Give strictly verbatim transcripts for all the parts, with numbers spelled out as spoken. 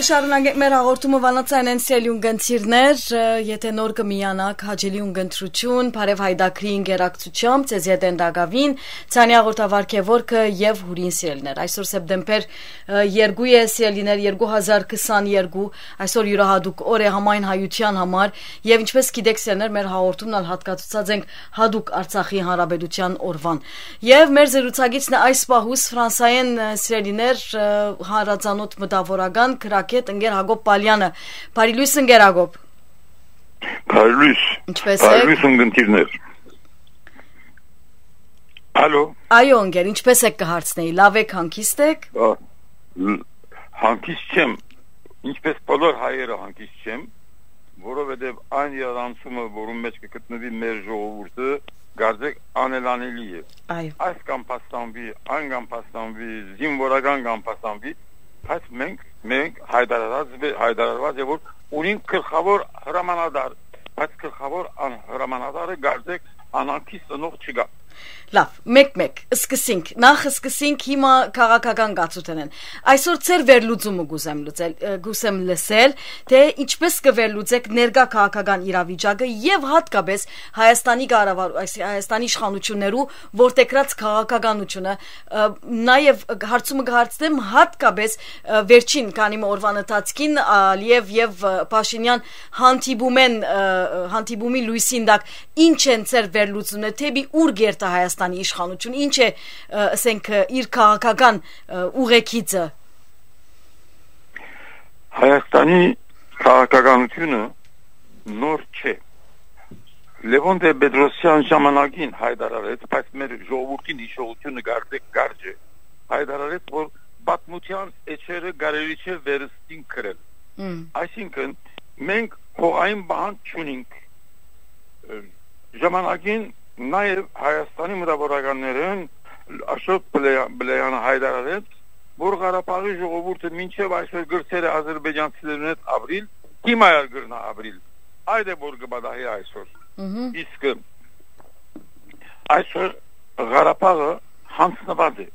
կշարունակենք մեր հաղորդումը վանացային ընսյալի ունգընթիրներ, եթե նոր կմիանաք հաջելի ունգընտրություն, բարև հայդակրի ինգերակցությամբ, ձեզ ետ են դագավին, ցանի հաղորդավարք է որքը և հուրին սիրելիներ, այսօր սեպտեմբեր երկու է սիրելիներ երկու հազար քսաներկու, այսօր յուրահատուկ օր է համայն հայության համար և ինչպես գիտեք սիրելիներ մեր հաղորդումն ալ հատկացուցած ենք հատուկ Արցախի հանրապետության օրվան և մեր զրուցակիցն է այս պահուս Ֆրանսայեն սիրելիներ հանրածանոթ մտավորական Քրակետ ընկեր Հակոբ Պալյանը, բարի լույս ընկեր Հակոբ։ Բարի լույս։ Ինչպես եք։ Բարի լույս ընկերներ։ Ալո։ Այո ընկեր, ինչպես եք կհարցնեի, լավ եք, հանգիստ եք։ Հանգիստ չեմ, ինչպես բոլոր հայերը հանգիստ չեմ, որովհետև այն իրարանցումը, որում մեջ կգտնվի մեր ժողովուրդը, գարձեք անելանելի է։ Այո։ Այս կամ փաստանվի, այն կամ փաստանվի, զինվորական կամ փաստանվի, բայց մենք մենք հայդարարված է որ ունենք գլխավոր հրամանատար, բայց գլխավոր հրամանատարը գարձեք անանքից ծնող չկա։ Լավ, մեկ-մեկ, սկսենք, նախ սկսենք հիմա քաղաքական գացութենեն։ Այսօր ծեր վերլուծումը գուսեմ լուծել, գուսեմ լսել, թե ինչպես կվերլուծեք ներկա քաղաքական իրավիճակը եւ հատկապես Հայաստանի կառավար, այս Հայաստանի իշխանություններու որտեղած քաղաքականությունը, նաեւ հարցումը կհարցնեմ հատկապես վերջին քանի օրվան ընթացքին Ալիև եւ Փաշինյան հանդիպումեն հանդիպումի լույսին դակ ինչ են ծեր վերլուծումը, թեպի ուր գերտա Հայաստանի իշխանություն, ինչ է, ասենք, իր քաղաքական ուղեկիցը։ Հայաստանի քաղաքականությունը նոր չէ։ Լևոն Տեր-Պետրոսյան ժամանակին հայտարարեց, բայց մեր ժողովրդին իշխողությունը գարձեք կարճ է, հայտարարեց, որ պատմության էջերը կարելի չէ վերստին քրել։ Այսինքն մենք հողային բան չունենք։ Ժամանակին նաև Հայաստանի մտավորականներն Աշոտ Բլեյանը հայտարարեց, որ Ղարաբաղի ժողովուրդը մինչև այսօր գրծել է ադրբեջանցիներուն հետ ապրիլ, հիմա էլ գրնա ապրիլ։ Այդ է որ կբադահի այսօր։ Իսկ այսօր Ղարաբաղը հանձնված է։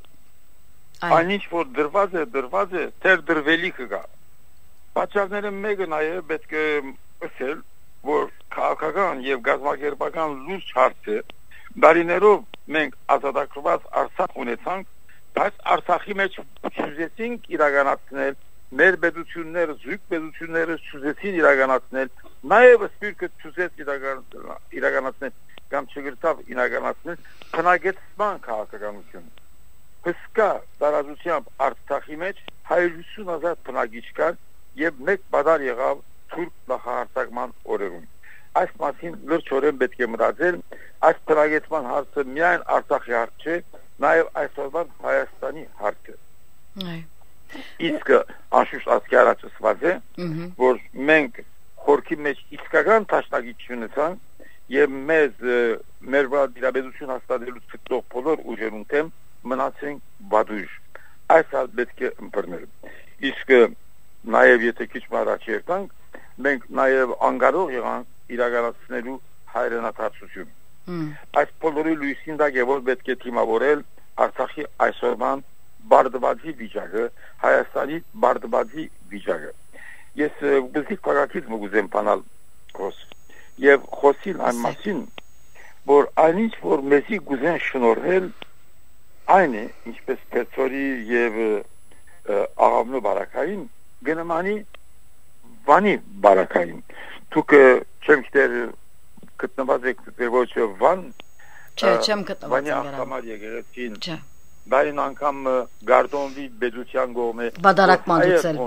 Այն ինչ որ դրված է, դրված է, թեր դրվելի կգա։ Պատճառները մեկը նաև պետք է ասել, որ քաղաքական եւ գազམ་ակերպական լուրջ հարց է, դարիներով մենք ազատագրված Արցախ ունեցանք, բայց Արցախի մեջ չուզեցինք իրականացնել մեր պետությունները, զույգ պետությունները չուզեցին իրականացնել, նաեւ սպիրկը չուզեց իրականացնել կամ չգրտավ իրականացնել քնագեցման քաղաքականություն։ Հսկա տարածությամբ Արցախի մեջ հարյուր ութսուն հազար բնակիչ կար եւ մեկ բադար եղավ թուրք նախահարձակման օրերում։ Այս մասին լրջորեն պետք է մտածել, այս բնակեցման հարցը միայն Արցախի հարց չէ, նաև այսօրվան Հայաստանի հարց է։ Իսկ անշուշտ ասկի առաջացված է, որ մենք խորքի մեջ իսկական դաշնակիցություն ունեցանք եւ մեզ մեր վրա դիրաբեդություն հաստատելու ցկտող բոլոր ուժերուն թեմ մնացենք բադույժ։ Այս հալ պետք է ըմբռնել։ Իսկ նաև եթե քիչ առաջ երթանք, մենք նաև անկարող եղանք իրականացնելու հայրենադարձություն։ Այս բոլորի լույսին դակ է որ պետք է թիմավորել Արցախի այսօրվան բարդվածի վիճակը, Հայաստանի բարդվածի վիճակը։ Ես բզիկ փակակից մգուզեմ բանալ խոս եւ խոսիլ այն մասին, որ այնինչ որ մեզի գուզեն շնորհել այն է, ինչպես Պերցորի եւ Աղավնո բարակային գնամանի Վանի բարակային։ Դուք չեմ գիտեր գտնված եք ոչ Վան։ Չէ, չեմ գտնված։ Վանի աղբամար եկեղեցին։ Չէ։ Բային անգամ Գարդոնվի բեդության կողմը բادرակման դուցել։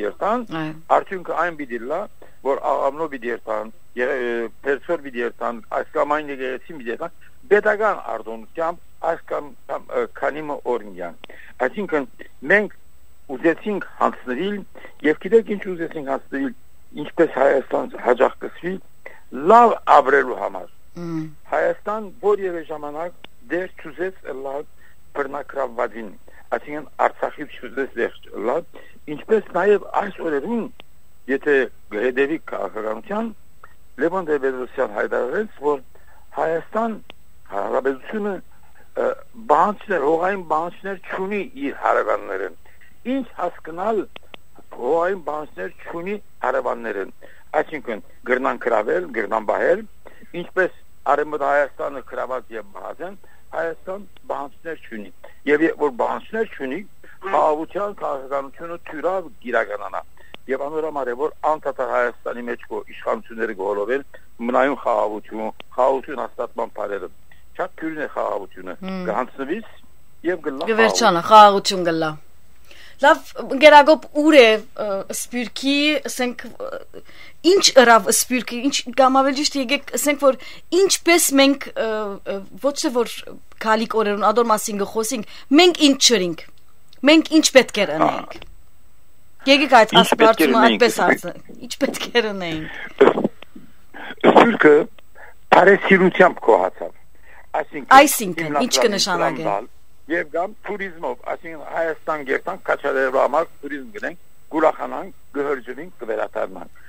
Արդյունքը այն պիտի լա, որ Աղավնո պիտի երթան, Պերցոր պիտի երթան, այս կամ այն եկեղեցին պիտի երթան, պետական արտոնությամբ այս կամ քանիմը օրինյան։ Այսինքն մենք ուզեցինք հանձնել եւ գիտեք ինչ ուզեցինք հանձնել, ինչպես Հայաստան հաջող կսվի լավ ապրելու համար։ Հայաստան որևէ ժամանակ դեր չուզեց լավ բռնակրավվածին, այսինքն Արցախից չուզեց լավ, ինչպես նաեւ այս օրերուն, եթե գհեդեվի քաղաքականության Լևոն Տեր-Պետրոսյան հայտարարեց, որ Հայաստան հանրապետությունը բանջներ, հողային բանջներ չունի իր հարևաններին։ Ինչ հասկանալ փոային բանսներ չունի հարևաններն, այսինքն գրնան կրավել, գրնան բահել, ինչպես Արևմուտք Հայաստանը կրաված եւ բազեն, Հայաստան բանսներ չունի։ Եվ որ բանսներ չունի, խաղաղության քաղաքականությունը թյուրավ գիրականանա։ Եվ անորոշ է որ անդադար Հայաստանի մեջ կո իշխանությունները գոլովել մնայուն խաղաղություն, խաղաղություն հաստատման բարերը։ Շատ թյուրին է խաղաղությունը։ Գանցնվից եւ գլա։ Գվերչանա խաղաղություն գլա։ Լավ, գերագոբ ուր է սպյուրքի, ասենք ինչ ըրավ սպյուրքի, ինչ գամավել ճիշտ եկեք, ասենք որ ինչպես մենք ոչ թե որ քալիկ օրերուն ադոր մասին գխոսենք, մենք ինչ չրինք, մենք ինչ պետք է անենք։ Եկեք այդ ասպարտումը այդպես արծը, ինչ պետք է անենք։ Սպյուրքը բարեսիրությամբ կոհացավ, այսինքն ինչ կնշանակե։ Եվ գամ туриզմով, այսինքն Հայաստան գերտան կաչալերու համար туриզմ գնենք, գուրախանանք, գհրջունենք, կվերաթարնանք։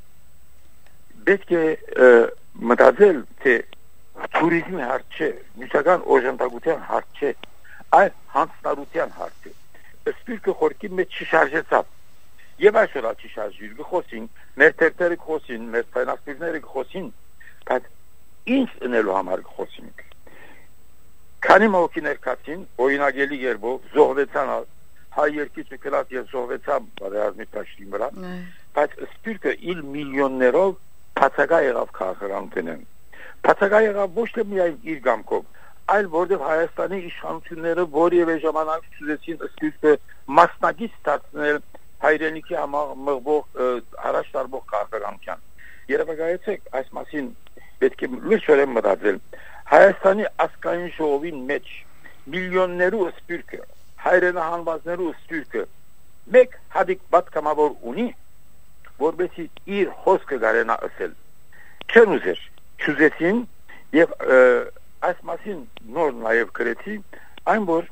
Պետք է մտածել, թե туриզմի հարց չէ, մուսական օժանդակության հարց չէ, այլ հանձնարարության հարց է։ Սպյուրքը խորքի մեջ չշարժեցավ։ Եվ այսօր չշարժիր, գխոսին, մեր թերթերը գխոսին, մեր ֆինանսները գխոսին, բայց ինչ ընելու համար գխոսինք։ Քանի մոքիներ կացին, օրինագելի երբով զոհվեցան հայ երկիցը կլած եւ զոհվեցան բարեազմի տաշտի վրա, բայց սպյուրքը իլ միլիոններով փացակա եղավ քաղաքականությունն։ Փացակա եղավ ոչ թե միայն իր գամքով, այլ որտեղ Հայաստանի իշխանությունները որևէ ժամանակ ցույցեցին սպյուրքը մասնակից դարձնել հայրենիքի համար մղվող առաջ տարվող քաղաքականության։ Երևակայեցեք այս մասին պետք է լույսորեն մտածել։ Հայաստանի ազգային ժողովի մեջ միլիոններու սպյուրքը, հայրենահանվածներու սպյուրքը մեկ հատիկ պատկամավոր ունի, որբեսի իր խոսքը գարենա ասել։ Չեն ուզեր, չուզեցին եւ այս մասին նոր նաեւ գրեցի, այն որ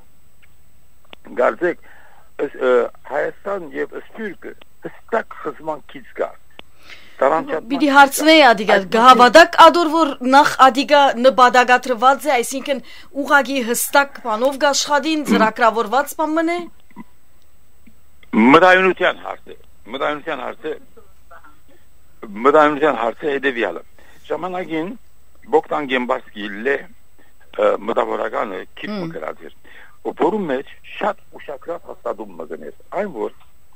գարձեք Հայաստան եւ սպյուրքը հստակ խզմանքից գա։ Բիդի հարցնեի ադիգա, գահավադակ ադոր որ նախ ադիգա նպատակադրված է, այսինքն ուղղակի հստակ բանով գաշխատին ծրագրավորված բան մնե։ Մտայունության հարց է, մտայունության հարց է, մտայունության հարց է հետևյալը։ Ժամանակին Բոգդան Գեմբարսկի լե մտավորականը քիչ մկրած էր, որում մեջ շատ ուշագրավ հաստատում մգներ, այն որ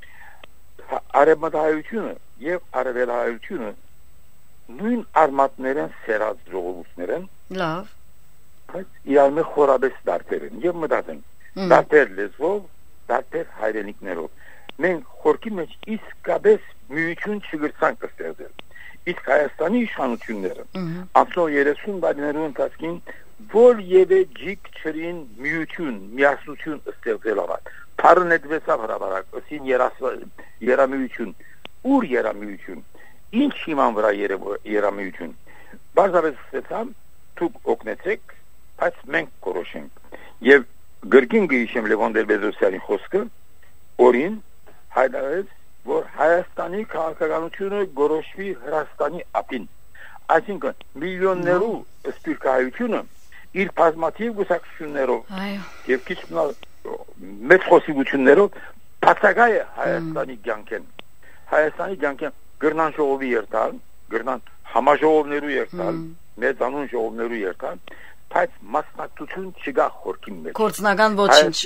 Արևմտահայությունը եւ արևելահայությունը նույն արմատներն սերած ժողովուրդներն լավ բայց իրար մեջ խորաբես դարձել են եւ մտածեն դարձել լեզվով դարձել հայրենիքներով մենք խորքի մեջ իսկապես միություն չգրցանք ստեղծել իսկ Հայաստանի իշխանությունները անցնող երեսուն տարիներու ընթացքին որևէ ջիկ չրին միություն միասնություն ստեղծել ավար Փառնետվեցավ հրավարակ, ըսին երամիություն, ուր երամիություն, ինչ իման վրա երամիություն, բարձավեց ստեցամ, թուկ օգնեցեք, բայց մենք կորոշենք, և գրգին գիշեմ Լևոն Տեր-Պետրոսյանի խոսքը, օրին հայտարարեց, որ Հայաստանի քաղաքականությունը գորոշվի Հրաստանի ափին, այսինքն միլիոններու սպյուրքահայությունը իր բազմաթիվ գուսակցություններով և քիչ մնալ մեծ խոսիվություններով բացակայ է Հայաստանի կյանքեն Հայաստանի կյանքեն գրնան ժողովի երթալ գրնան համաժողովներու երթալ մեծանուն ժողովներու երթալ բայց մասնակցություն չկա խորքի մեջ կորձնական ոչինչ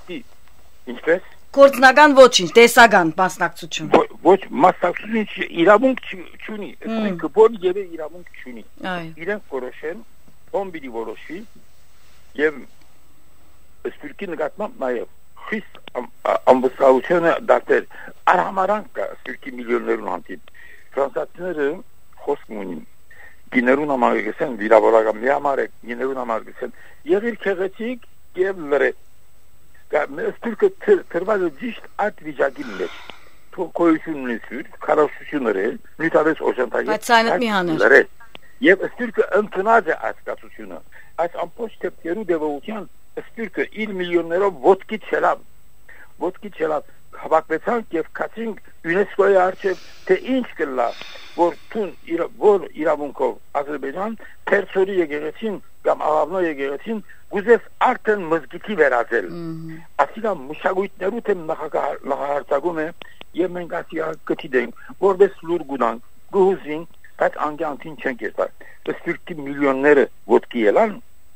ինչպես կորձնական ոչինչ տեսական մասնակցություն ոչ մասնակցություն իրավունք չունի այսինքն որ եւ իրավունք չունի իրենք որոշեն ում պիտի որոշի եւ սպյուրքի նկատմամբ նաև խիստ ամբողջությունը դարձել արհամարանք սպյուրքի միլիոններուն հանդիպ ֆրանսիացիները խոսք ունին գիներուն համար գսեն վիրավորական մի համար է գիներուն համար գսեն եղիր քեղեցիկ եւ լրե սպյուրքը թրված է ճիշտ այդ վիճակի մեջ կոյությունն է սյուր քարոշությունները նույնպես օժանդակի բայց այն մի հաներ եւ սպյուրքը ընդունած է այս կացությունը այս ամբողջ թեփերու դեպության սպյուրքը իր միլիոններով ոտքի չելավ ոտքի չելավ հավաքվեցանք եւ քացինք ՅՈՒՆԵՍԿՕ-ի արչեւ թե ինչ կլա որ տուն որ իրավունքով Ադրբեջան Պերսորի եկեղեցին կամ Աղավնո եկեղեցին գուզես արդեն մզգիթի վերածել ասիկա մշակույթներու թե նախահարցակում է եւ մենք ասիա գտիդենք որպես լուր գունան գուզին այդ անգանտին չեն կերտար սպիրտի միլիոնները ոտքի ելան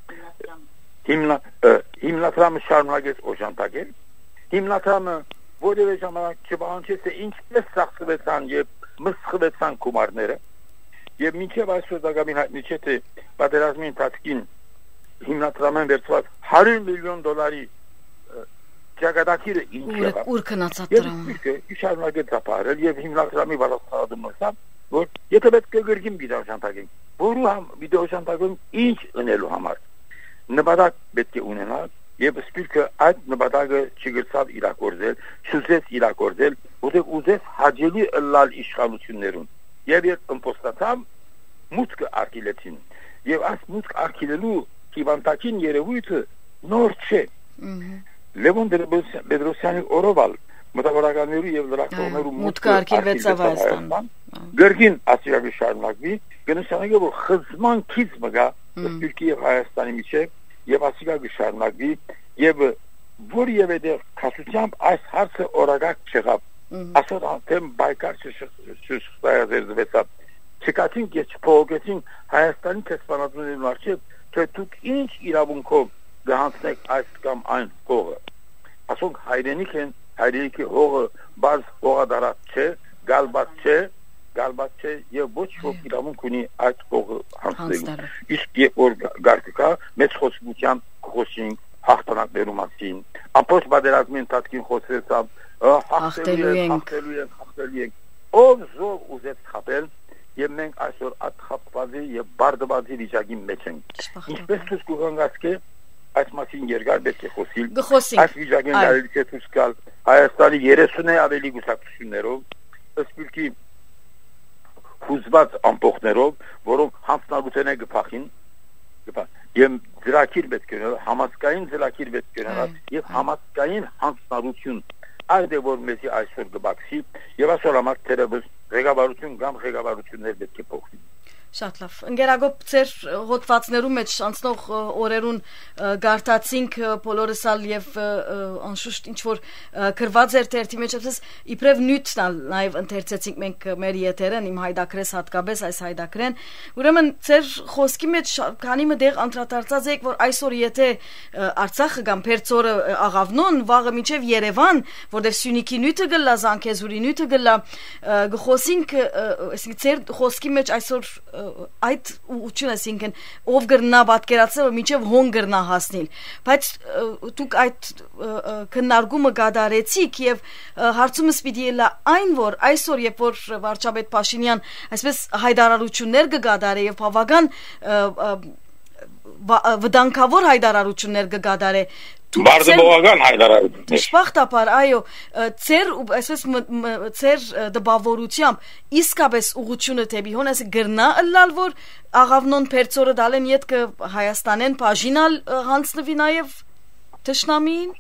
հիմնա հիմնադրամը շարունակեց օժանդակել հիմնադրամը որևէ ժամանակ չբանջեց թե ինչպես ծախսվեցան եւ մսխվեցան գումարները եւ մինչեւ այսօր դակամին հայտնի չէ թե պատերազմի ընթացքին հիմնադրամեն վերցված հարյուր միլիոն դոլարի ճակատագիրը ինչ եղավ ուր քնացած դրամը եւ շարունակեց ծափարել եւ հիմնադրամի վարչապետարանը ասա որ եթե պետք է գրգին վիդեոժանտագին որու համ վիդեոժանտագում ինչ ունելու համար նպատակ պետք է ունենալ եւ սպիրկը այդ նպատակը չգրծավ իրակորձել չուզեց իրակորձել որտեղ ուզեց հաջելի ըլլալ իշխանություններուն եւ երբ ըմպոստացավ մուտքը արկիլեցին եւ այս մուտք արկիլելու հիվանդակին երևույթը նոր չէ Լևոն Պետրոսյանի օրովալ մտավորականներու եւ լրակողներու մուտքը արկիլվեցավ Հայաստան Գերգին ասիագի շարունակվի գնացանակը որ խզման քիչ մգա Թուրքիա եւ Հայաստանի միջեւ եւ ասիգա գշարունակվի եւ որևէ դեր քասությամբ այս հարցը օրագակ չեղավ ասած անդեմ բայկար չշշտայազերծվեցավ չկացին կեչ փողոցին Հայաստանի տեսփանատուններն արչեւ թե դուք ինչ իրավունքով գանցնեք այս կամ այն հողը ասոնք հայրենիք են հայրենիքի հողը բաց հողադարած չէ գալբաց չէ գալբաց չէ եւ ոչ ոք իրավունք ունի այդ հողը հանձնելու իսկ երբ որ գարկա մեծ խոսքությամբ խոսենք հաղթանակներու մասին ապոց բادرազմի ընթացքին խոսեցավ հաղթելու են հաղթելու են հաղթելու են ով զով ուզեց խապել եւ մենք այսօր աթխապվածի եւ բարդվածի վիճակի մեջ ենք ինչպես դուք կուղանգացք այս մասին երկար պետք է խոսիլ այս վիճակին կարելի է ցույց տալ Հայաստանի երեսունի ավելի գուսակցություններով ըստ հուզված ամփոփներով որոնք հանձնարարության գփախին եւ ծրագիր պետք է համասկային ծրագիր պետք է եւ համասկային հանձնարարություն այդ է որ մեզի այսօր գբացի եւ այսօր համար թերևս ղեկավարություն կամ ղեկավարություններ պետք է փոխվի Շատ լավ։ Ընկերագոբ ծեր հոդվածներում մեջ անցնող օրերուն գարտացինք բոլորս ալ եւ անշուշտ ինչ որ գրված էր թերթի մեջ ասես իբրև նյութն նաեւ ընթերցեցինք մենք մեր եթերեն իմ հայդակրես հատկապես այս հայդակրեն ուրեմն ծեր խոսքի մեջ քանի մտեղ անդրադարձած եք որ այսօր եթե Արցախը կամ Փերծորը աղավնոն վաղը միջև Երևան որտեղ Սյունիքի նյութը գլա Զանգեզուրի նյութը գլա գխոսինք այսինքն ծեր խոսքի մեջ այսօր այդ ուղղությունը ասինքն ով գրնա պատկերացնել միջև հոն գրնա հասնել բայց դուք այդ քննարկումը գադարեցիք եւ հարցումս պիտի լա այն որ այսօր երբ որ վարչապետ Փաշինյան այսպես հայտարարություններ կգադարի եւ բավական վտանգավոր հայտարարություններ կգադարի Բարդաբողական հայտարարություններ Դժբախտաբար այո ծեր այսպես ծեր դպավորությամբ իսկապես ուղղությունը դեպի հոն ասի գրնա ըլլալ որ աղավնոն Փերծորը դալեն յետքը Հայաստանեն բաժինալ հանձնվի նաեւ թշնամին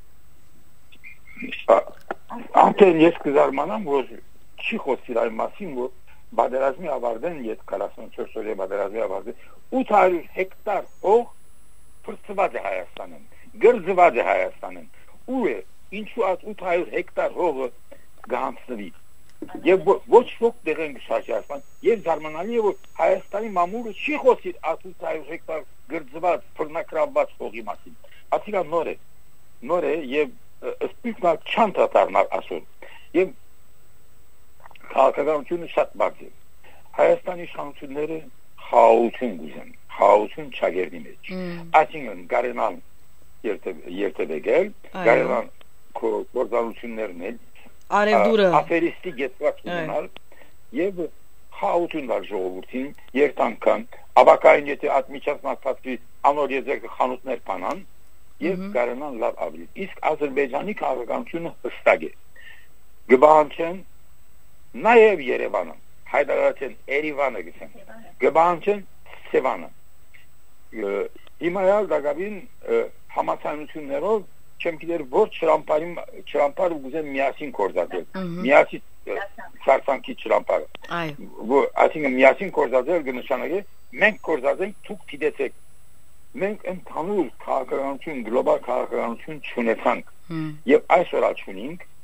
Անտեն ես կզարմանամ որ չի խոսիր այն մասին որ բادرազմի ավարտեն յետ քառասունչորս օրյա բادرազմի ավարտեն ութ հարյուր հեկտար հող փրկված է Հայաստանին Գրզված է Հայաստանին ու է ինչու այդ ութ հարյուր հեկտար հողը գանցնվի եւ ոչ ոք դեղ են շարժարсан եւ զարմանալի է որ Հայաստանի մամուլը չի խոսիր այդ ութ հարյուր հեկտար գրզված փռնակրաված հողի մասին ասիկա նոր է նոր է եւ սպիտնա չանտա դառնալ ասում եւ քաղաքականությունը շատ բարձ է Հայաստանի իշխանությունները խաղաղություն գուզեն խաղաղություն չագերդի մեջ այսինքն գարենան երթևեկել գարենան գործառույթներն են արևդուրը աֆերիստի գետված ունենալ եւ խաղաղություն դալ ժողովրդին երթանքան ավակային եթե ադմիջացնացածի անոր եզերքը խանութներ բանան եւ գարենան լավ ավելի իսկ Ադրբեջանի քաղաքականությունը հստակ է գբանչեն նաեւ Երևանը հայտարարեն Երևանը գցեն գբանչեն Սևանը Իմայալ դակավին համացանություններով չեմ գիտեր որ ճրամփարի ճրամփարը գուզեն միասին կորզածել միասին սարսանքի ճրամփարը այո այսինքն միասին կորզածել կնշանակի մենք կորզածենք դուք դիտեցեք մենք ընդհանուր քաղաքականություն գլոբալ քաղաքականություն չունեցանք եւ այսօր աչունենք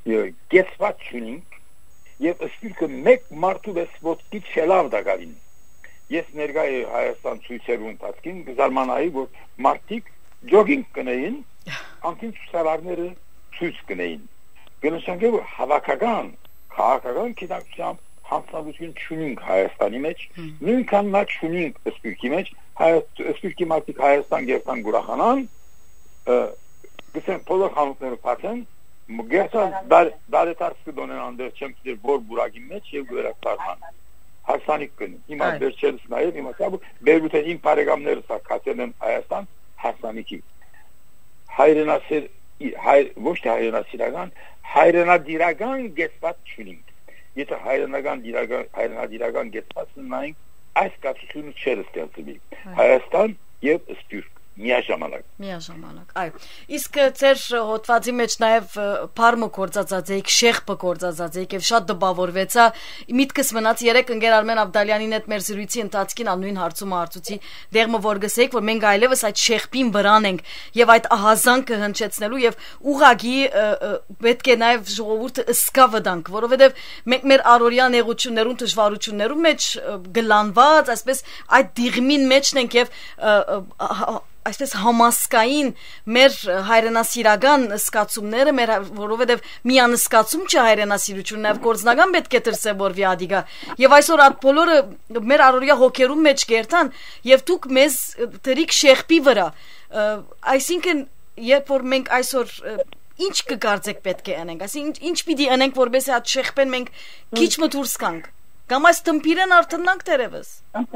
գեցված չունենք եւ ըստ մեկ մարդու վեսվոտքի չելավ դա գալին ես ներկայ Հայաստան ցույցերում պատկին գզարմանայի որ մարդիկ ջոգինգ կնեին անքին ցուցարարները ցույց կնեին գնացանք որ հավաքական քաղաքական գիտակցությամբ հանցանություն չունենք Հայաստանի մեջ նույնքան նա չունենք ըսպիրքի մեջ ըսպիրքի մարդիկ Հայաստան գերտան գուրախանան գսեն բոլոր խանութները փակեն Գերտան դարետարս կդոնեն անդեր չեմ դեր որ բուրագի մեջ եւ գերակցարման Հասանիկ կնի հիմա վերջերս նաեւ հիմա սա բերուտեն իմ բարեկամները սա կացել են Հայաստան Հասանիկի հայրենասեր հայր ոչ թե հայրենասիրական հայրենադիրական գեցված չունենք եթե հայրենական դիրական հայրենադիրական գեցված ունենք այս կացությունը չեր ստեղծվի Հայաստան եւ Սփյուռք միաժամանակ միաժամանակ այ իսկ ծեր հոդվածի մեջ նաև փարմը կորցածածեիք շեխը կորցածածեիք եւ շատ դպավորվեցա միտքս մնաց երեք ընկեր Արմեն Աբդալյանին հետ մեր զրույցի ընթացքին անույն հարցումը հարցուցի դեղը որ գսեիք որ մենք այլևս այդ շեխպին վրան ենք եւ այդ ահազանգը հնչեցնելու եւ ուղագի պետք է նաև ժողովուրդը ըսկա վտանգ որովհետեւ մենք մեր առօրյա նեղություններուն դժվարություններուն մեջ գլանված այսպես այդ դիղմին մեջն ենք եւ այսպես համասկային մեր հայրենասիրական սկացումները մեր որովհետև միանսկացում չէ հայրենասիրություն նաև գործնական պետք է դրսևորվի ադիգա եւ այսօր այդ բոլորը մեր առօրյա հոգերում մեջ գերտան եւ դուք մեզ դրիկ շեխպի վրա այսինքն երբ որ մենք այսօր ինչ կգարձեք պետք է անենք այսինքն ինչ պիտի անենք որովհետեւ այդ շեխպեն մենք քիչ մը դուրս գանք կամ այս տմպիրեն արդնանք դերևս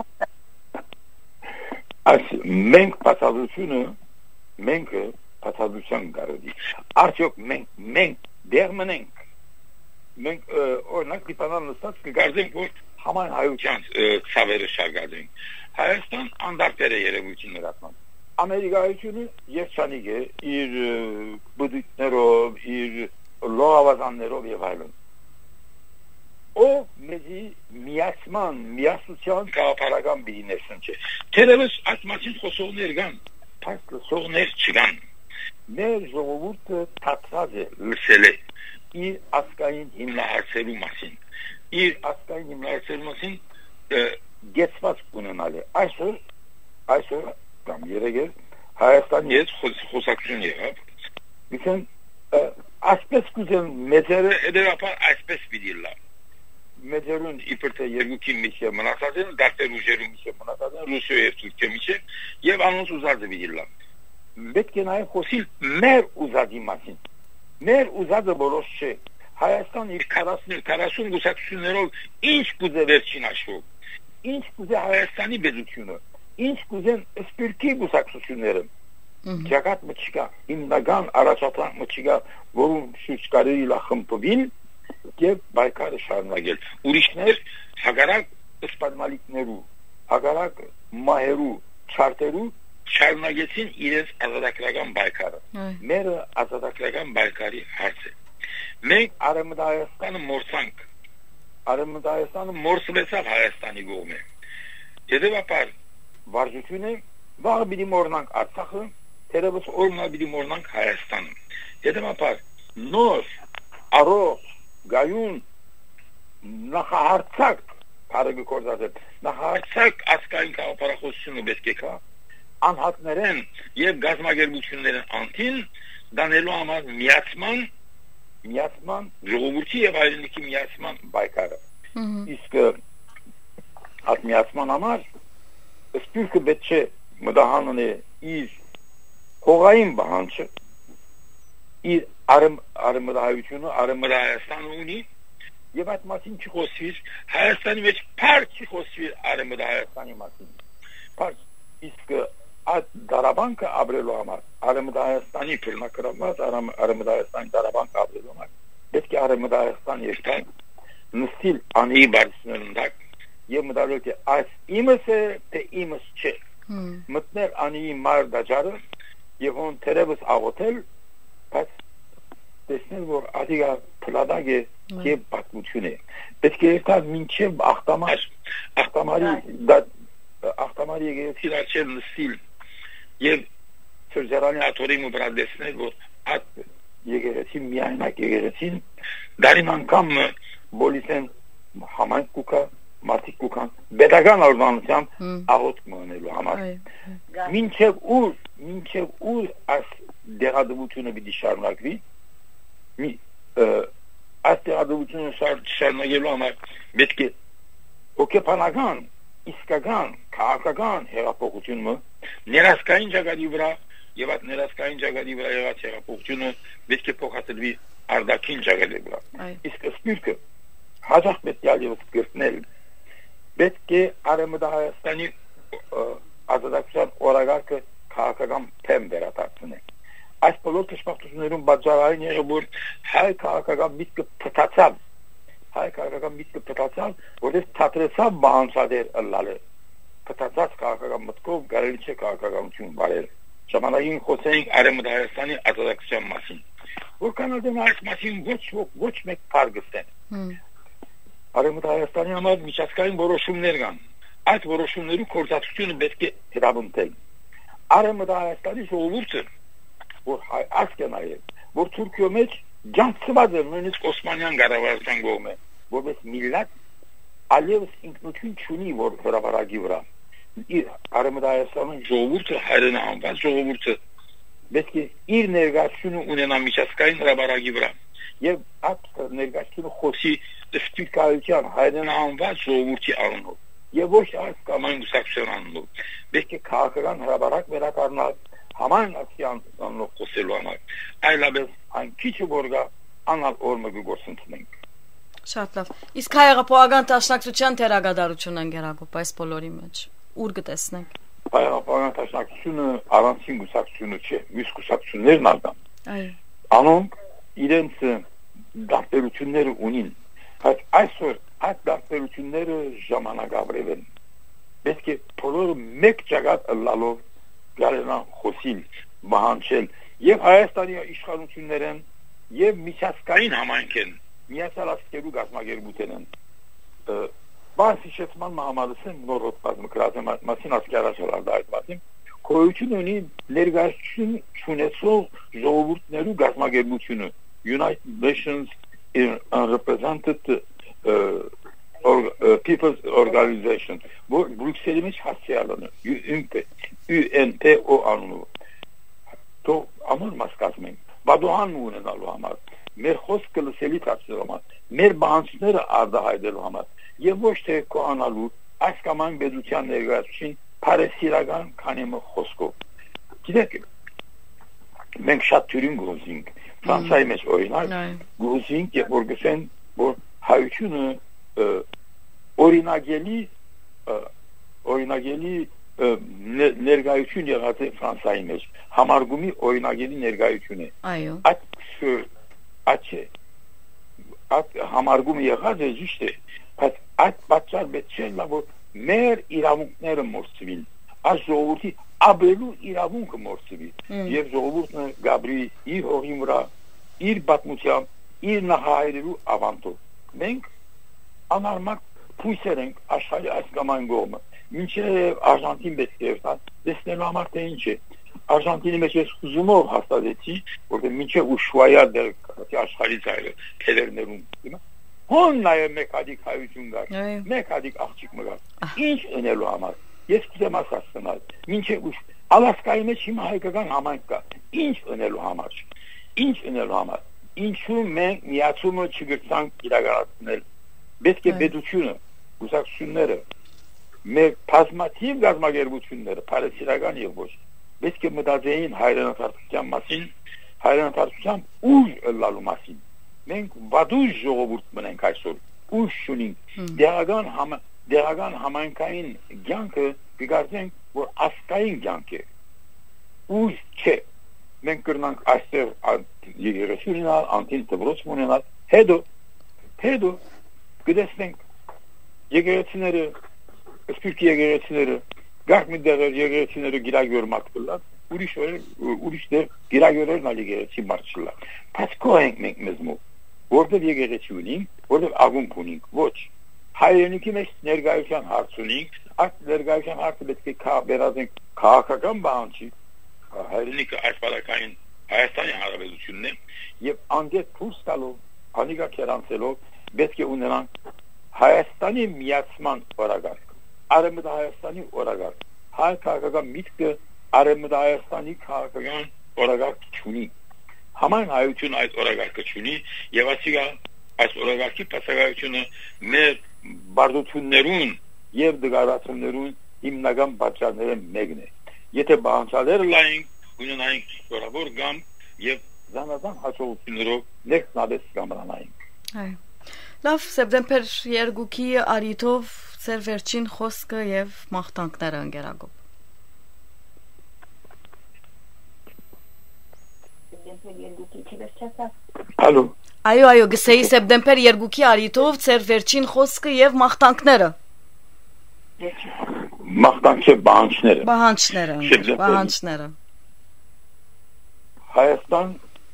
Այս մենք պատասխանությունը մենք պատասխանության գարդի արդյոք մենք մենք դեր մնենք մենք օրինակ դիպանալ նստած կգարձենք որ համայն հայության ցավերը շարգադրենք Հայաստան անդարտերը երևույթին նրատման Ամերիկայությունը երջանիկ է իր բուդիկներով իր լոավազաններով եւ այլն O mezi miyasman, miyasության կաղապարական բիզնեսն չէ։ Թերևս այս մասին խոսողներ կան, բայց լսողներ չկան։ Մեր ժողովուրդը թաքնած է լսել է իր ասկային հիմնահարցելու մասին։ Իր ասկային հիմնահարցելու մասին գեցված ունենալ է։ Այսօր, այսօր կամ երեգեր Հայաստանի հետ խոսակցություն եղավ։ Միսեն ասպես կուզեն մեծերը edepar այսպես պիտի լա։ Մեջերուն իբրտե երկուքի միջը մնացած են, դարձել ուժերու միջը մնացած են, Ռուսիա եւ Թուրքիա միջը եւ անոնց ուզածը վիդիլա։ Պետք է նաեւ խոսիլ մեր ուզածի մասին։ Մեր ուզածը որոշ չէ։ Հայաստան իր քառասուն գուսակցություններով ինչ կուզե վերջին աշխով։ Ինչ կուզե Հայաստանի բեզությունը, ինչ կուզեն Սփյուռքի գուսակցությունները։ Ճակատ մչկա, հիմնական առաջատան մչկա, որում շուտ կարելի լա խմբվին եւ բայկարը շարունակել ուրիշներ հագարակ սպանմալիկներու հագարակ մահերու չարտերու շարունակեցին իրենց ազատագրական բայկարը մերը ազատագրական բայկարի հարցը մենք Արեմդայաստանը մորցանք Արեմդայաստանը մորցվեցավ Հայաստանի կողմը հետեւաբար վարժությունը վաղ պիտի մորնանք Արցախը թերևս օրնա պիտի մորնանք Հայաստանը հետեւաբար նոր առող Գայուն նախահարցակ բարեգի կորզած նախահարցակ ասկային կապարախոսությունը պետք է կա անհատներեն եւ գազագերբություններն անտին դանելու համար միացման միացման ժողովրդի եւ հայրենիքի միացման բայկարը իսկ այդ միացման համար Սփյուռքը պետք է մտահանն է իր հողային բանջը իր Արեմ արեմդահայությունը արեմդահայաստանը ունի եւ այդ մասին չխոսվիր Հայաստանի մեջ փառք չխոսվիր արեմդահայաստանի մասին փառք իսկ այդ դարաբանկը ապրելու համար արեմդահայաստանի փրնակրված արեմդահայաստանի դարաբանկը ապրելու համար պետք է արեմդահայաստան երկայն նստիլ անի բարսներնդակ եւ մտածել թե այս իմս է թե իմս չէ մտնել անի մար դաջարը եւ on թերևս աղոթել բայց տեսնել որ ադիգա փլադագ է եւ պատմություն է պետք է երթալ մինչեւ ախտամար ախտամարի ախտամարի եկեցին արչել նստիլ եւ սրճարանի աթորին ու բրադեսնել որ այդ եգերեցին միայնակ եգերեցին դարին անգամ բոլիսեն համայն կուկա մարդիկ կուկան բետական օրդանությամբ աղոտ մոնելու համար մինչև ուր մինչև ուր այս դեղադվությունը պիտի շարունակվի մի այս դեղադվությունը շարունակելու համար պետք է հոգեբանական իսկական քաղաքական հեղափոխությունը ներասկային ճակատի վրա եւ այդ ներասկային ճակատի վրա եղած հեղափոխությունը պետք է փոխադրվի արդակին ճակատի վրա իսկ սպիրկը հաջող պետք է ալիոց կրտնել պետք է Արևմտահայաստանի ազատության օրակարգը քաղաքական թեմ վերադարձնել այս բոլոր ճշմարտություններում բաժարային եղել որ հայ քաղաքական միտքը փտացավ հայ քաղաքական միտքը փտացավ որովհետև թատրեցավ բանցադեր ըլլալը փտացած քաղաքական մտքով գարելի չէ քաղաքականություն վարել ժամանակին խոսենք Արևմտահայաստանի ազատության մասին որքան էլ այս մասին ոչ ոչ մեկ փարգստեն Արևմտահայաստանի համար միջազգային որոշումներ կան այդ որոշումների կորցածությունը պետք է հետապնդել Արևմտահայաստանի ժողովուրդը որ հայ ասկենայել որ Թուրքիո մեջ ջանցված է նույնիսկ Օսմանյան կառավարության կողմը որպես միլլատ այլևս ինքնություն չունի որ հրավարակի վրա Արևմտահայաստանի ժողովուրդը հայրենանված ժողովուրդը պետք է իր ներկայությունը ունենա միջազգային հրավարակի վրա եւ այդ ներկայությունը խոսի դեպքայության հայրենանված ժողովրդի անունով եւ ոչ այս կամային գուսակցության անունով պետք է քաղաքական հրավարակ վերակառնալ համայն ակցիանով խոսելու համար այլապես այն քիչը որ գա անալ օրմը գործընթացնենք շատ լավ իսկ հայեղապոհական տաշնակցության թերագադարությունն գերագոպ այս բոլորի մեջ ուր կտեսնենք հայեղապոհական տաշնակցությունը առանցին գուսակցությունը չէ մյուս գուսակցություններն ալկան այո անոնք իրենց դարբերությունները ունին բայց այսօր այդ դարբերությունները ժամանակավրև են պետք է բոլորը մեկ ճակատ ըլլալով գարենան խոսիլ մահանչել եւ Հայաստանի իշխանություններն եւ միջազգային համայնքեն միացյալ ազգերու գազագերբութենն բաց իշխեցման մահամարսեն նորոտ բազմկրատը մասին ասկարաշալար դա այդ մասին կոյություն ունի ներգայացություն ունեցող ժողովուրդներու գազագերբությունը United Nations represented uh, or, uh, People's Organization որ Բրյուքսելի մեջ հասցեալն U N P U N P O անունով то ամոր մասկացում ենք բադոհան ունենալու համար մեր խոսքը լսելի դարձնելու համար մեր բանջները արտահայտելու համար եւ ոչ թե կոանալու այս կամային բեդության ներկայացուցին փարեսիրական քանի մը խոսքով գիտեք մենք շատ թյուրին գոզինք Ֆրանսիայի մեջ օրինակ գոզինք եւ որ գսեն որ հայությունը օրինագելի օրինագելի ներկայություն եղած է Ֆրանսիայի մեջ համարգումի օրինագելի ներկայություն է այո այդ այդ այդ համարգումը եղած է ճիշտ է բայց այդ պատճառ պետք չէ որ մեր իրավունքները մորցվին այս ժողովրդի ապրելու իրավունքը մորցվի եւ ժողովուրդը գաբրի իր հողի վրա իր պատմությամբ իր նահայերու ավանդով մենք անարմակ փույսեր ենք աշխարհի այս կամային կողմը մինչև Արժանտին պետք է տեսնելու համար թե ինչ է Արժանտինի մեջ ես ուզումով հաստատեցի որտեղ մինչև Ուշուայա դեր աշխարհի ծայրը թելերներում հոն նաև մեկ հատիկ հայություն կար մեկ հատիկ աղջիկ մը կար ինչ ունելու համար ես կուզեմ ասացնալ մինչև ուշ Ալասկայի մեջ հիմա հայկական համայնք կա ինչ ունելու համար ինչ ունելու համար ինչու մենք միացումը չգրցանք իրականացնել պետք է բեդությունը գուսակցությունները մեր բազմաթիվ գազագերբությունները փարեսիրական եւ ոչ պետք է մտածեին հայրենասարության մասին հայրենասարության ուժ ըլլալու մասին մենք վադուժ ժողովուրդ մնենք այսօր ուժ ունենք դեղական համ դեղական համայնքային ցանկը գիտենք որ ասկային ցանկ է ուժ չէ մենք կրնանք այստեղ երեսունալ անտին դրոց մունենալ հետո հետո գտեսնենք եկեղեցիները սպիրկի եկեղեցիները գարկ մի դեղեր եկեղեցիները գիրագորմակ կլան ուրիշ ուրիշ դեր գիրագորերն ալի եկեղեցի մարչլա բայց կոենք մենք մեզմու որտեղ եկեղեցի ունենք որտեղ ագունք ունենք ոչ հայրենիքի մեջ ներկայության հարց ունենք այդ ներկայության հարցը պետք է կա վերածենք քաղաքական բանջի հայրենիքը այս բանակային Հայաստանի Հանրապետությունն է եւ անդե դուրս գալով անիկա կերանցելով պետք է ունենան Հայաստանի միացման օրագարկ, Արևմտահայաստանի օրագարկ, հայ քաղաքական միտքը Արևմտահայաստանի քաղաքական օրագարկ չունի։ Համայն հայություն այդ օրագարկը չունի եւ ասիգա այս օրագարկի բացակայությունը մեր բարդություններուն եւ դգարացումներուն հիմնական պատճառները մեկն է։ Եթե բանջարները լայնք, ունենայինք որավոր գամ եւ զանազան հաջողություններով ներքնաբես կամրանայինք։ Այո։ Լավ, սեպտեմբեր երկուքի արիթով ծեր վերջին խոսքը եւ մաղթանքները ընկերագոբ։ Ալո։ Այո, այո, գսեի սեպտեմբեր երկուքի արիթով ծեր վերջին խոսքը եւ մաղթանքները։ Մաղթանքի բանջները։ Բանջները, բանջները։ Հայաստան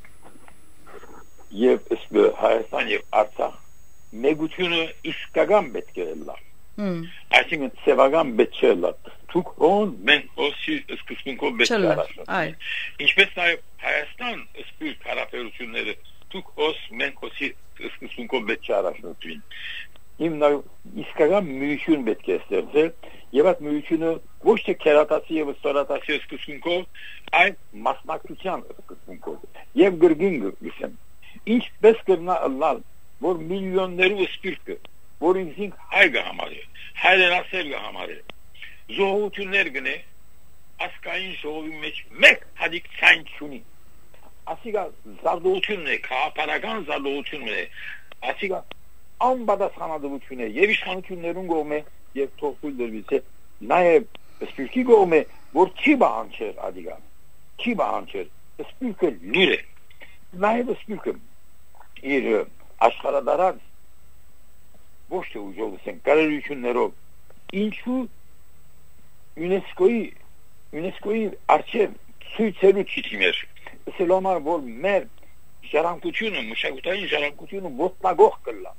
եւ Հայաստան եւ Արցախ մեգությունը իսկական պետք է լա։ Այսինքն սեվական պետք է լա։ Թուք հոն մենք օսի սկսունքով պետք է լա։ Ինչպես նաեւ Հայաստան սպիրտ հարաբերությունները թուք օս մենք օսի սկսունքով պետք է առաջնորդվին։ Հիմնա իսկական միություն պետք է ստեղծել եւ այդ միությունը ոչ թե քերատացի եւ ստորատացի սկսունքով, այլ մասնակցության սկսունքով եւ գրգին գսեմ։ Ինչպես կրնա լալ որ միլիոններու սպիրտը, որ ինքնին հայ գահամարի, հայրենասեր գահամարի, զոհություններ գնե, ասկային ժողովի մեջ մեկ հադիկ ցայն չունի։ Ասիգա զարդողությունն է, քաղաքական զարդողությունն է, ասիգա անբադասխանատվություն է եւ իշխանություններուն կողմէ եւ թողուլ դրվից է, նաեւ սպիրտի կողմէ, որ չի բանջեր ադիգա, չի բանջեր, սպիրտը լուր է, նաեւ սպիրտը իր աշխարհադարած ոչ թե ուժովսեն կարելություններով ինչու ՅՈՒՆԵՍԿՕ-ի ՅՈՒՆԵՍԿՕ-ի արչև ցույցելու չիթիմեր սելոմար որ մեր ժառանգությունը մշակութային ժառանգությունը ոտնագող կլա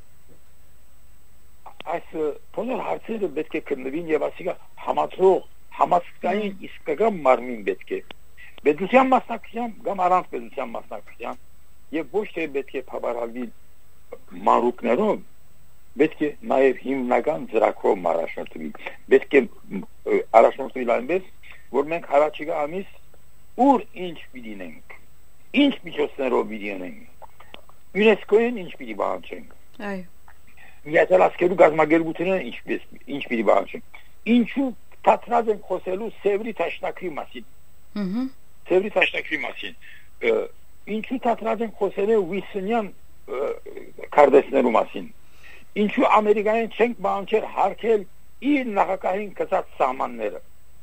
այս բոլոր հարցերը պետք է քննվին եւ ասիկա համացող համասկային իսկական մարմին պետք է պետության մասնակցության կամ առանց պետության մասնակցության եւ ոչ թե պետք է փաբարալվի մանրուկներով պետք է նաև հիմնական ծրագրով առաջնորդվի պետք է առաջնորդվի այնպես որ մենք հարաճիգա ամիս ուր ինչ պիտինենք ինչ միջոցներով պիտինենք ՅՈՒՆԵՍԿՕ-ին ինչ պիտի բանջենք այո միացյալ ազգերու գազագերբությունները ինչպես ինչ պիտի բանջենք ինչու թատրած են խոսելու Սևրի տաշնակրի մասին հհ Սևրի տաշնակրի մասին ինչու թատրած են խոսելու Վիսնյան քարտեզներու մասին ինչու ամերիկայեն չենք բանջեր հարկել իր նախագահին կցած սահմանները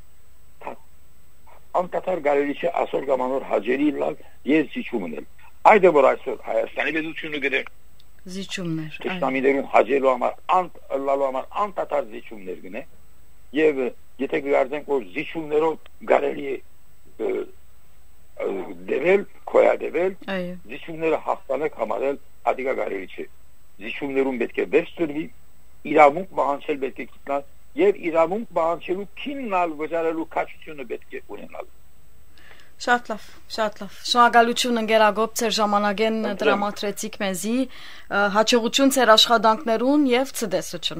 անկատար գարելի չէ ասոր գամանոր հաջերի լալ եւ զիջումն էլ այդը որ այսօր Հայաստանի պետությունը գտե զիջումներ Իսլամիներուն հաջելու համար անտ լալու համար անկատար զիջումներ գնե եւ եթե գարձենք որ զիջումներով գարելի է դեվել կոյադեվել զիջումները հաղթանակ համարել ադիգա գարելի չէ զիջումներուն պետք է վերցրվի իրավունք բանջել պետք է գտնալ եւ իրավունք բանջելու քիննալ վճարելու քաջությունը պետք է ունենալ Շատ լավ, շատ լավ։ Շնորհակալություն ընկերագոբ ձեր ժամանակեն տրամադրեցիք մեզի, հաջողություն ձեր աշխատանքներուն եւ ցտեսություն։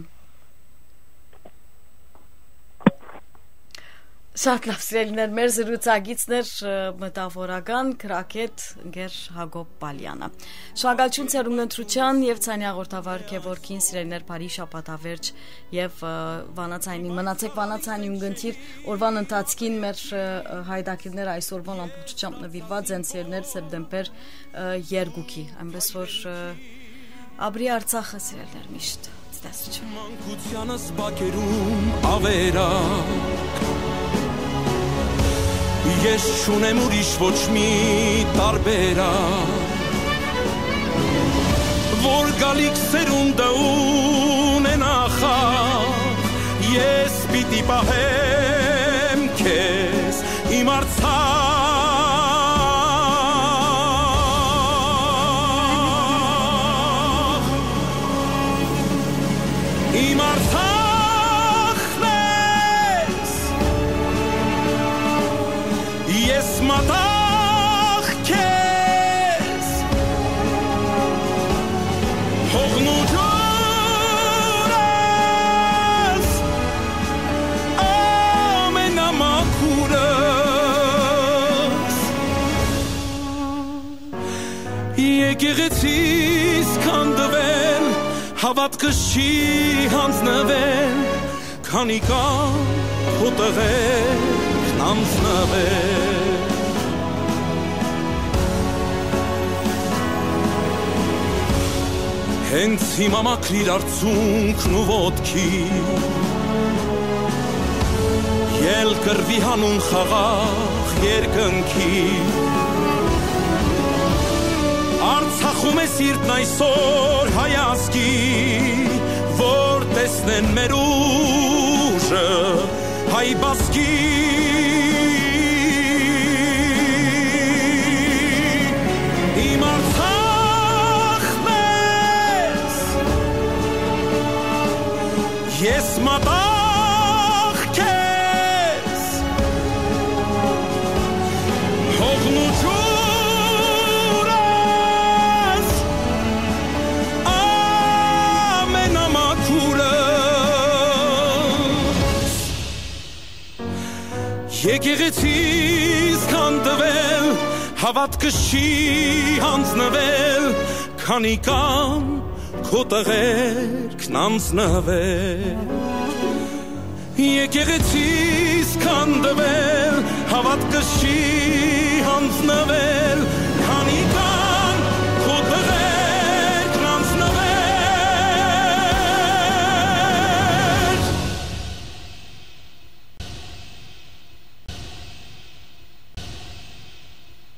Շատ լավ, սիրելիներ, մեր զրուցակիցներ մտավորական գրագետ ընկեր Հակոբ Բալյանը։ Շնորհակալություն ձեր ունենտրության եւ ցանի հաղորդավար Քևորքին, սիրելիներ, բարի շաբաթավերջ եւ վանացայինի մնացեք վանացայինի ունգընթիր օրվան ընթացքին մեր հայդակիրները այսօրվան ամբողջությամբ նվիրված են սիրելիներ սեպտեմբեր երկուքի, այնպես որ Աբրի Արցախը սիրելիներ միշտ ցտեսություն։ Մանկությանս բակերում ավերակ Ես չունեմ ուրիշ ոչ մի տարբերակ Որ գալիք սերունդը ունենա խաղ Ես պիտի պահեմ քեզ իմ Արցախ Իմ Արցախ Ես մատաղ քեզ Եկեղեցիս քանդվել հավատքը չի հանձնվել քանի կան քո տղերքն անձնվել Հենց հիմա մաքրիր արցունքն ու ոտքի Ելկրվի հանուն խաղաղ երկնքի Արցախում է սիրտն այսօր հայազգի Որ տեսնեն մեր ուժը հայ բասկի Իմ Արցախն ես Ես մատաղ քեզ Հողն ու ջուրս ամենամաքուրս Եկեղեցիս քանդվել հավատքը չի հանձնվել քանի կան քո տղերքն անձնվել Եկեղեցիս քանդվել հավատքը չի հանձնվել